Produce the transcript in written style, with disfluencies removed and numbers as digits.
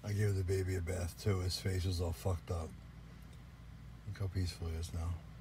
I gave the baby a bath too. His face was all fucked up. Look how peaceful he is now.